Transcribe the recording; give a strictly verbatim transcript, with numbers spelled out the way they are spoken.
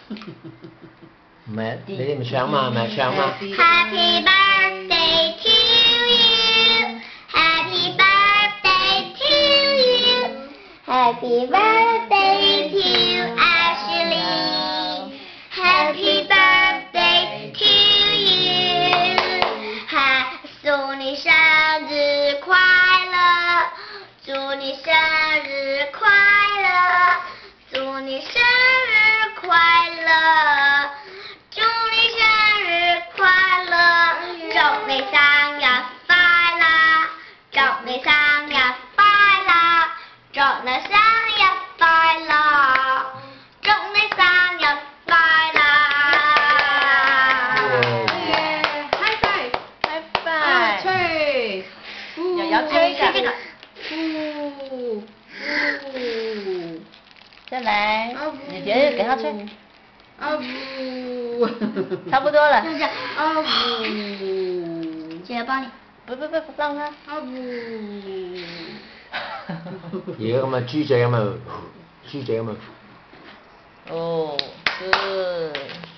咪你哋唔唱嘛，咪唱嘛。 Happy birthday to you. Happy birthday to you. Happy birthday to Ashley. Happy birthday to you. 哈，祝你生日快乐，祝你生日快乐，祝你生日快乐。 祝你生日快樂，祝你生日快樂，祝你生日快樂，祝你生日快樂，祝你生日快樂。 High five， high five， 吹， 也要吹一下。 这个， 呼，呼， 再来，姐姐给他吹。 啊不， 差不多了。 就这样。 啊不， 姐姐帮你。 不不不，让他。 啊不。 而家咁啊，豬仔咁啊，豬仔咁啊。 哦，good。